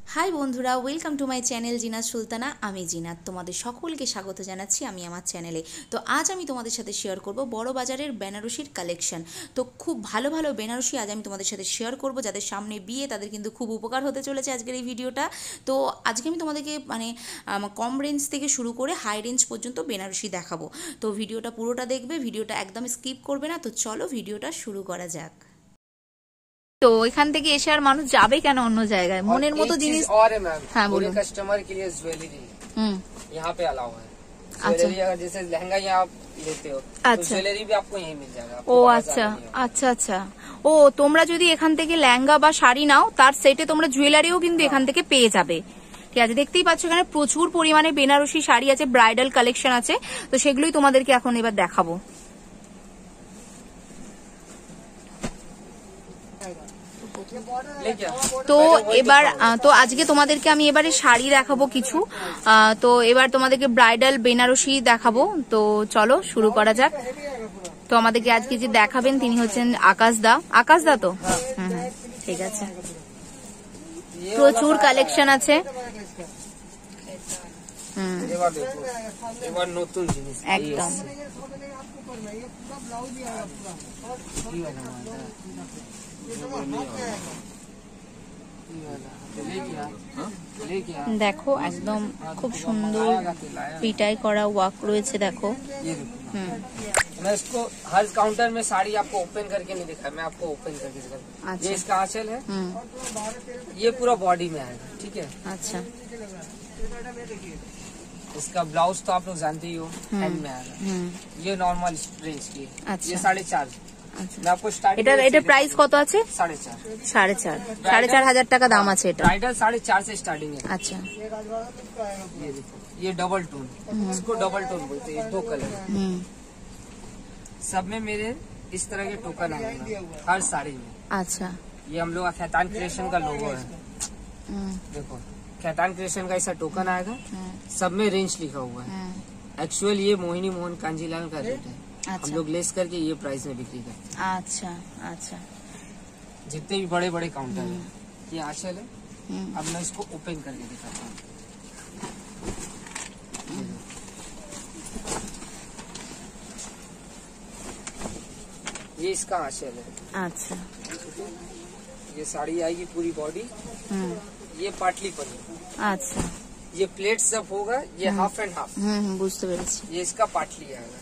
High बंधुरा welcome to my channel Jinat Sultana. आमी जिनात तुम्हारे सकलके स्वागत जानाच्छि आमी आमार चैनेले। तो आज आमी तुम्हादेर साथे शेयर करब बड़ बाजारेर बेनारसिर कालेक्शन। तो खूब भालो भालो बेनारसी आज आमी तुम्हादेर साथे शेयर करब। जादेर सामने बिये तादेर किन्तु खूब उपकार होते चलेछे आजकेर एई भिडियोटा। तो आजके आमी तुम्हादेरके माने कम रेंज थेके शुरू करे हाई रेंज पर्यन्त बेनारसी देखाबो। तो भिडियोटा पुरोटा देखबे, भिडियोटा एकदम स्किप करबे ना। तो चलो भिडियोटा शुरू करा जाक। तो এখান থেকে এসে আর মানুষ যাবে কেন অন্য জায়গায় মনের মতো জিনিস और है मैम। हाँ बोलो। कस्टमर के लिए ज्वेलरी यहाँ पे अलाउ है। ज्वेलरी अगर जैसे लहंगा यहाँ आप लेते हो तो ज्वेलरी भी आपको यहीं मिल जाएगा। ও আচ্ছা আচ্ছা আচ্ছা। ও তোমরা যদি এখান থেকে লেহেঙ্গা বা শাড়ি নাও তার সেটে তোমরা জুয়েলারিও কিন্তু এখান থেকে পেয়ে যাবে। ঠিক আছে, দেখতেই পাচ্ছ এখানে প্রচুর পরিমাণে বেনারসি শাড়ি আছে, ব্রাইডাল কালেকশন আছে। তো সেগুলোই তোমাদেরকে এখন এবার দেখাবো। তো এবার তো আজকে তোমাদেরকে আমি এবারে শাড়ি দেখাবো কিছু। তো এবার তোমাদেরকে ব্রাইডাল বেনারসি দেখাবো। তো চলো শুরু করা যাক। তো আমাদেরকে আজকে যে দেখাবেন তিনি হচ্ছেন আকাশ দা। আকাশ দা তো ঠিক আছে, প্রচুর কালেকশন আছে। এবার নতুন জিনিস একদম দেখো একদম খুব সুন্দর পিটাই করা ওয়ার্ক রয়েছে। দেখো मैं इसको हर काउंटर में साड़ी आपको ओपन करके नहीं दिखाया, मैं आपको ओपन करके दिखाया। ये इसका आंचल है, ये पूरा बॉडी में आएगा। ठीक है, अच्छा। इसका ब्लाउज तो आप लोग जानते ही हो, हैंड में आएगा। ये नॉर्मल रेंज की है। अच्छा। ये 4.5। मैं आपको स्टार्टिंग এটা প্রাইস কত আছে? 4.5 4,500 টাকা দাম আছে এটা। ब्राइडल 4.5 से स्टार्टिंग है। अच्छा, ये देखो, ये डबल टोन, इसको डबल टोन बोलते हैं। 2 कलर सब में मेरे इस तरह के टोकन आएंगे हर साड़ी में। अच्छा, ये हम लोग खैतान क्रिएशन का लोगो है। देखो खैतान क्रिएशन का ऐसा टोकन आएगा, सब में रेंज लिखा हुआ है। एक्चुअल ये मोहिनी मोहन कांजीलाल का रेट है। अच्छा। हम लोग लेस करके ये प्राइस में बिक्री करते हैं। अच्छा अच्छा। जितने भी बड़े बड़े काउंटर है, ये आंचल है। अब मैं इसको ओपन करके दिखाता हूँ। ये इसका आंचल है। अच्छा, ये साड़ी आएगी पूरी बॉडी, ये पाटली पनी। अच्छा, ये प्लेट सब होगा, ये हाफ एंड हाफ। বুঝতে পেরেছি। ये इसका पाटली आएगा।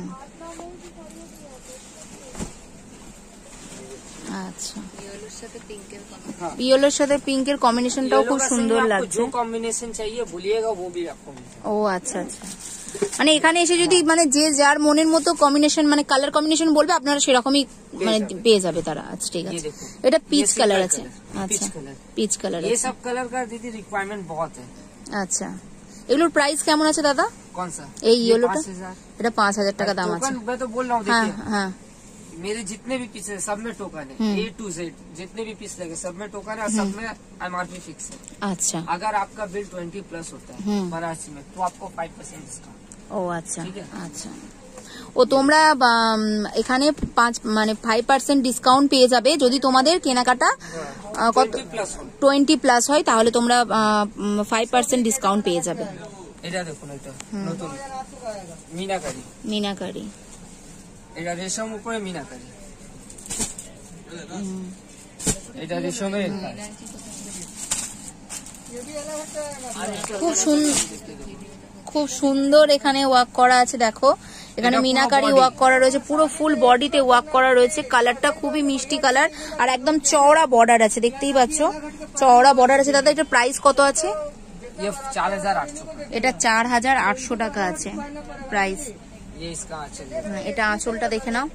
আচ্ছা, ইয়েলোর সাথে পিঙ্কের কম্বিনেশনটাও খুব সুন্দর লাগছে। जो कॉम्बिनेशन चाहिए बोलिएगा वो भी आपको मिलेगा। ও আচ্ছা আচ্ছা, মানে এখানে এসে যদি মানে যে যার মনের মতো কম্বিনেশন মানে কালার কম্বিনেশন বলবে আপনারা সেরকমই মানে পেয়ে যাবে তারা। আচ্ছা ঠিক আছে, এটা পিচ কালার আছে। আচ্ছা, পিচ কালার। ये सब कलर का दीदी रिक्वायरमेंट बहुत है। আচ্ছা, এগুলোর প্রাইস কেমন আছে দাদা? कौन सा? এই ইয়েলোটা, এটা 5,000 টাকা দাম আছে। मैं तो बोल रहा हूँ, हाँ देखिए हाँ, मेरे जितने भी पीस है सब में टोकन है। A to Z जितने भी पीस लगे सब में टोकन है और सब में MRP फिक्स है। আচ্ছা। अगर आपका बिल 20 प्लस होता है बनारसी में तो आपको 5% डिस्काउंट। ও আচ্ছা আচ্ছা। ও তোমরা এখানে 5% ডিসকাউন্ট পেয়ে যাবে যদি তোমাদের কেনাকাটা কত 20 প্লাস হয়, তাহলে তোমরা 5% ডিসকাউন্ট পেয়ে যাবে। এটা দেখুন, এটা নতুন মিনাকারি। মিনাকারি, এটা রেশম উপরে মিনাকারি। এটা রেশমের খুব সুন্দর এখানে ওয়ার্ক করা আছে। দেখো এখানে মিনাকারি ওয়ার্ক করা রয়েছে, পুরো ফুল বডিতে ওয়ার্ক করা রয়েছে। কালারটা খুবই মিষ্টি কালার আর একদম চওড়া বর্ডার আছে, দেখতেই পাচ্ছ চওড়া বর্ডার আছে। দাদা এটা প্রাইস কত আছে? ये 4,800। এটা 4,800 টাকা আছে প্রাইস। ये इसका आंचल है। এটা আঁচলটা দেখে নাও,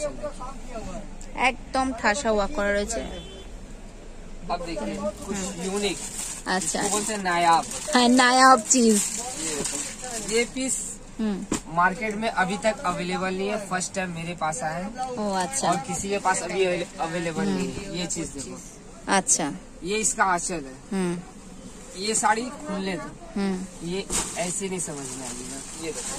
একদম ঠাসা ওয়ার্ক করা রয়েছে। अब देखिए कुछ यूनिक, अच्छा, बोलते हैं नायाब। हाँ नायाब चीज। ये पीस मार्केट में अभी तक अवेलेबल नहीं है, फर्स्ट टाइम मेरे पास आया है। ओ अच्छा, और किसी के पास अभी अवेलेबल नहीं है। ये चीज देखो, अच्छा, ये इसका आंचल है। ये साड़ी खुलने दो, ये ऐसे नहीं समझ में आएगी ना। ये देखो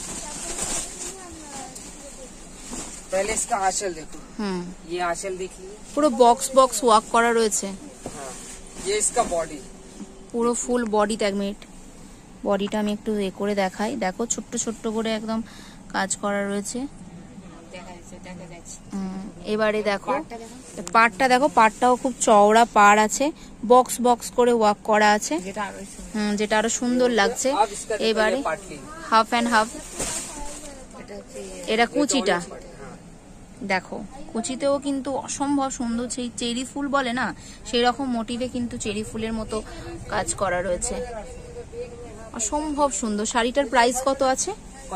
पहले इसका आंचल देखो, ये आंचल देखिए পুরো বক্স বক্স ওয়ার্ক করা রয়েছে। ये इसका बॉडी, পুরো ফুল বডিতে, 1 মিনিট, বডিটা আমি একটু এ করে দেখাই। দেখো ছোট্ট ছোট্ট করে একদম কাজ করা রয়েছে। এবারে দেখো পাড়টা, দেখো পাড়টাও খুব চওড়া পাড় আছে, বক্স বক্স করে ওয়ার্ক করা আছে, যেটা আরো সুন্দর লাগছে। এবারে হাফ অ্যান্ড হাফ, এটা কুচিটা দেখো, কুচিতেও কিন্তু অসম্ভব সুন্দর, সেই চেরি ফুল বলে না সেই রকম মোটিভে কিন্তু চেরি ফুলের মতো কাজ করা রয়েছে, অসম্ভব সুন্দর। শাড়িটার প্রাইস কত আছে?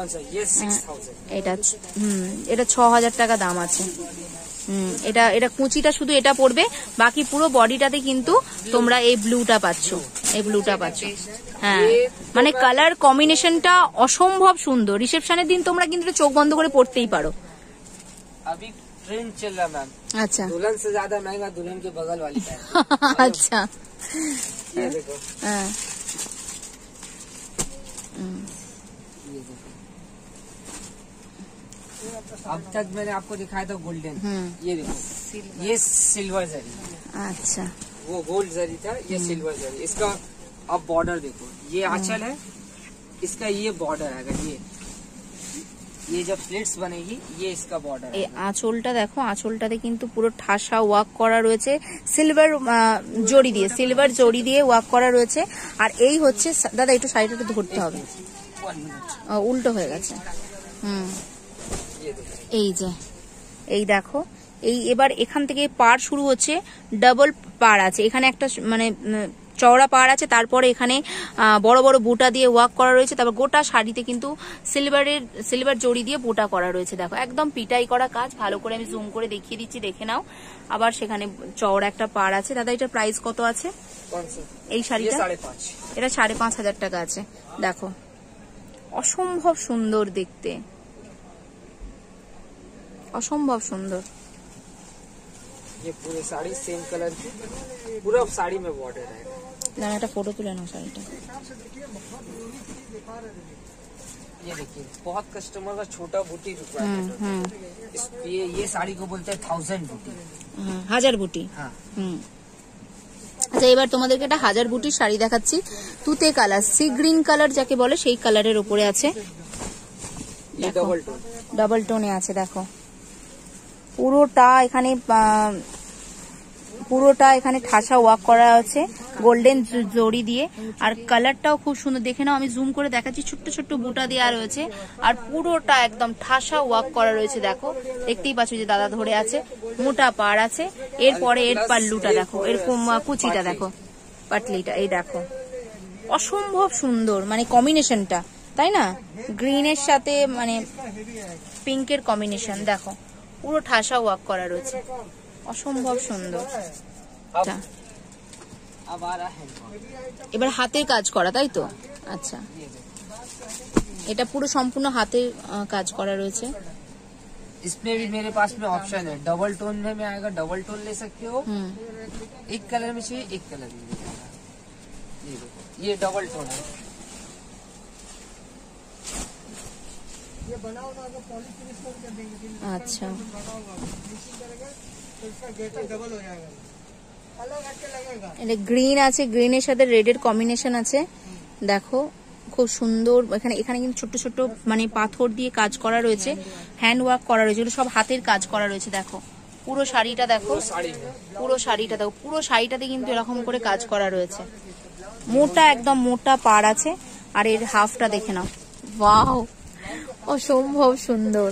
এটা 6000 টাকা দাম আছে। এটা কুচিটা শুধু এটা পড়বে, বাকি পুরো বডিটাতে কিন্তু তোমরা এই ব্লুটা পাচ্ছ, এই ব্লুটা পাচ্ছ। হ্যাঁ, মানে কালার কম্বিনেশনটা অসম্ভব সুন্দর। রিসেপশনের দিন তোমরা কিন্তু চোখ বন্ধ করে পড়তেই পারো। अभी ट्रेंड चल रहा मैम। अच्छा, दुल्हन से ज्यादा महंगा दुल्हन के बगल वाली का है। अच्छा, ये देखो, हाँ, ये देखो, अब तक मैंने आपको दिखाया था गोल्डन, ये देखो, ये सिल्वर जरी, अच्छा, वो गोल्ड जरी था, ये सिल्वर जरी। इसका अब बॉर्डर देखो, ये आंचल है, इसका ये बॉर्डर आएगा, ये जब प्लेट्स बनेगी ये इसका बॉर्डर है। আঁচলটা দেখো, আঁচলটাতে কিন্তু পুরো ঠাসা ওয়ার্ক করা রয়েছে, সিলভার জড়ি দিয়ে, সিলভার জড়ি দিয়ে ওয়ার্ক করা রয়েছে। আর এই হচ্ছে, দাদা একটু শাড়িটা ধরতে হবে, উল্টো হয়ে গেছে। এই যে, এই দেখো, এই এবার এখান থেকে পাড় শুরু হচ্ছে, ডাবল পাড় আছে এখানে, একটা মানে চওড়া পাড় আছে, তারপরে এখানে বড় বড় বুটা দিয়ে ওয়ার্ক করা রয়েছে। তারপর গোটা শাড়িতে কিন্তু সিলভার জড়ি দিয়ে বুটা করা রয়েছে। দেখো একদম পিটাই করা কাজ, ভালো করে আমি জুম করে দেখিয়ে দিচ্ছি, দেখে নাও। আবার সেখানে চওড়া একটা পাড় আছে। দাদা এটার প্রাইস কত আছে? এই শাড়িটা এটা 5500 টাকা আছে। দেখো অসম্ভব সুন্দর দেখতে, অসম্ভব সুন্দর। ये पूरी साड़ी सेम कलर की, पूरा साड़ी में बॉर्डर है। না, একটা ফটো তুলে নাও শাড়িটা। ये देखिए, बहुत कस्टमर का छोटा बूटी रिक्वायरमेंट होता है। ये साड़ी को बोलते हैं 1000 बूटी, 1000 बुटी। हाँ। আচ্ছা, এবার তোমাদেরকে একটা 1000 বুটির শাড়ি দেখাচ্ছি। তুতে কালার, সি গ্রিন কালার যাকে বলে সেই কালারের উপরে আছে। डबल टोन, ডাবল টোনে আছে। দেখো পুরোটা এখানে ঠাসা ওয়ার্ক করা আছে গোল্ডেন জড়ি দিয়ে, আর কালারটাও খুব সুন্দর। দেখে নাও, আমি জুম করে দেখাচ্ছি, ছোট্ট ছোট্ট বুটা দেওয়া রয়েছে, আর পুরোটা একদম ঠাসা ওয়ার্ক করা রয়েছে। দেখো দেখতেই পাচ্ছ যে দাদা ধরে আছে, মোটা পাড় আছে। এরপরে এর পাল্লুটা দেখো, এরকম কুচিটা দেখো, পাটলিটা এই দেখো, অসম্ভব সুন্দর মানে কম্বিনেশনটা, তাই না? গ্রিনের সাথে মানে পিঙ্কের কম্বিনেশন, দেখো পুরো ঠাসা ওয়ার্ক করা রয়েছে, অসম্ভব সুন্দর। এবার হাতের কাজ করা, তাই তো? আচ্ছা, এটা পুরো সম্পূর্ণ হাতের কাজ করা রয়েছে। इसमें भी मेरे पास में ऑप्शन है, डबल टोन में आएगा, डबल टोन ले सकते हो, एक कलर में चाहिए एक कलर में। ये डबल टोन है, ये बना होगा तो पॉलिश फिनिश कर देंगे। अच्छा, तो इसका गेटअप डबल हो जाएगा, अलग हटके लगेगा। এটা গ্রিন আছে, গ্রিনের সাথে রেডের কম্বিনেশন আছে। দেখো খুব সুন্দর, এখানে কিন্তু ছোট্ট ছোট্ট মানে পাথর দিয়ে কাজ করা রয়েছে, হ্যান্ড ওয়ার্ক করা রয়েছে, এগুলো সব হাতের কাজ করা রয়েছে। দেখো পুরো শাড়িটা দেখো, পুরো শাড়িটা দেখো, পুরো শাড়িটাতে কিন্তু এরকম করে কাজ করা রয়েছে, মোটা একদম মোটা পাড় আছে। আর এর হাফটা দেখে নাও, ওয়াও অসম্ভব সুন্দর।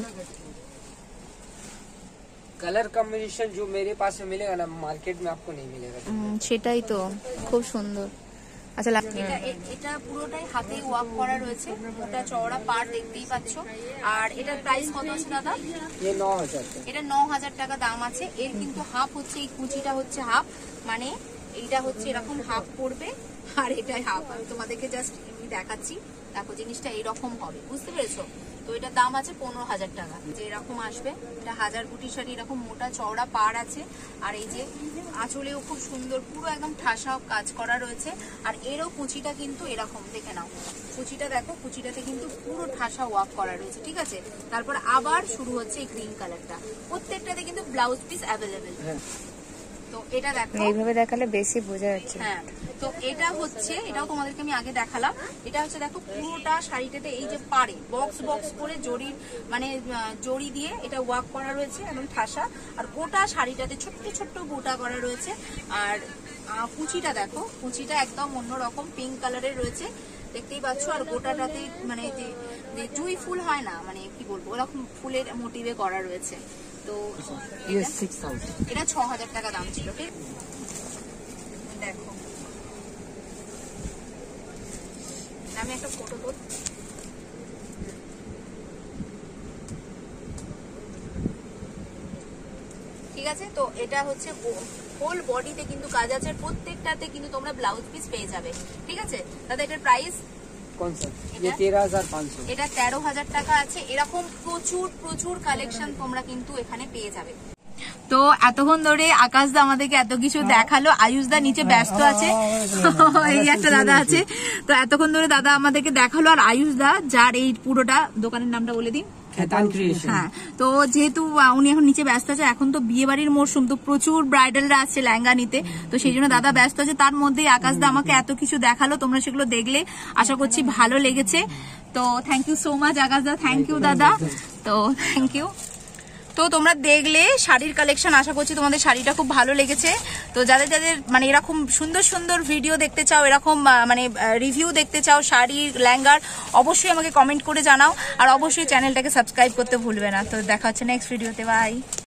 कलर कॉम्बिनेशन जो मेरे पास में मिलेगा ना, मार्केट में आपको नहीं मिलेगा। সেটাই তো, খুব সুন্দর। আচ্ছা, এটা পুরোটাই হাতে ওয়ার্ক করা রয়েছে, এটা চওড়া পাড় দেখতেই পাচ্ছ। আর এটার প্রাইস কত আছে দাদা? ये 9000, এটা 9000 টাকা দাম আছে। এর কিন্তু হাফ হচ্ছে, এই কুচিটা হচ্ছে হাফ, মানে এইটা হচ্ছে এরকম হাফ পড়বে, আর এটাই হাফ। আমি তোমাদেরকে জাস্ট এমনি দেখাচ্ছি, দেখো জিনিসটা এইরকম হবে, বুঝতে পেরেছো? তো এটার দাম আছে 15000 টাকা, যে এরকম আসবে। এটা 1000 বুটি শাড়ি, এরকম মোটা চওড়া পাড় আছে। আর এই যে আঁচলেও খুব সুন্দর পুরো একদম ঠাসা কাজ করা রয়েছে। আর এরও কুচিটা কিন্তু এরকম, দেখে নাও কুচিটা দেখো, কুচিটাতে কিন্তু পুরো ঠাসা ওয়ার্ক করা রয়েছে, ঠিক আছে? তারপর আবার শুরু হচ্ছে এই গ্রিন কালারটা, প্রত্যেকটাতে কিন্তু ব্লাউজ পিস অ্যাভেলেবেল। তো এটা দেখো, এইভাবে দেখালে বেশি বোঝা যাচ্ছে। হ্যাঁ, তো এটা হচ্ছে, এটাও তোমাদেরকে আমি আগে দেখালাম। এটা হচ্ছে দেখো পুরোটা শাড়িটাতে এই যে পাড়ে বক্স বক্স করে জড়ির মানে জড়ি দিয়ে এটা ওয়ার্ক করা রয়েছে এবং ঠাসা, আর গোটা শাড়িটাতে ছোট্ট ছোট্ট বুটা করা রয়েছে। আর কুচিটা দেখো, কুচিটা একদম অন্যরকম পিঙ্ক কালারের রয়েছে, দেখতেই পাচ্ছ। আর গোটাটাতে মানে যে জুঁই ফুল হয় না, মানে কি বলবো, ওরকম ফুলের মোটিভে করা রয়েছে। তো ये 6000 এটা 6000 টাকা দাম ছিল। ঠিক দেখো, আমি একটা ফটো তোল। ঠিক আছে, তো এটা হচ্ছে হোল বডিতে কিন্তু কাজ আছে, প্রত্যেকটাতে কিন্তু তোমরা ব্লাউজ পিস পেয়ে যাবে। ঠিক আছে দাদা, এটার প্রাইস कौन सा? ये 13500। এটা 13000 টাকা আছে। এরকম প্রচুর প্রচুর কালেকশন তোমরা কিন্তু এখানে পেয়ে যাবে। তো এতক্ষণ ধরে আকাশদা আমাদেরকে এত কিছু দেখালো, আয়ুষদা নিচে ব্যস্ত আছে, এই একটা দাদা আছে। তো এতক্ষণ ধরে দাদা আমাদেরকে দেখালো, আর আয়ুষদা যার এই পুরোটা দোকানের নামটা বলে দিন। खेतान क्रिएशन। হ্যাঁ, তো যেহেতু উনি এখন নিচে ব্যস্ত আছে, এখন তো বিয়ে বাড়ির মরশুম, তো প্রচুর ব্রাইডালরা আসছে লেহেঙ্গা নিতে, তো সেই জন্য দাদা ব্যস্ত আছে। তার মধ্যেই আকাশদা আমাকে এত কিছু দেখালো, তোমরা সেগুলো দেখলে আশা করছি ভালো লেগেছে। তো থ্যাংক ইউ সো মাচ আকাশদা, থ্যাংক ইউ দাদা, তো থ্যাংক ইউ। তো তোমরা দেখলে শাড়ির কালেকশন, আশা করছি তোমাদের শাড়িটা খুব ভালো লেগেছে। তো যাদের যাদের মানে এরকম সুন্দর সুন্দর ভিডিও দেখতে চাও, এরকম মানে রিভিউ দেখতে চাও শাড়ির লেহেঙ্গার, অবশ্যই আমাকে কমেন্ট করে জানাও, আর অবশ্যই চ্যানেলটাকে সাবস্ক্রাইব করতে ভুলবে না। তো দেখা হচ্ছে নেক্সট ভিডিওতে, বাই।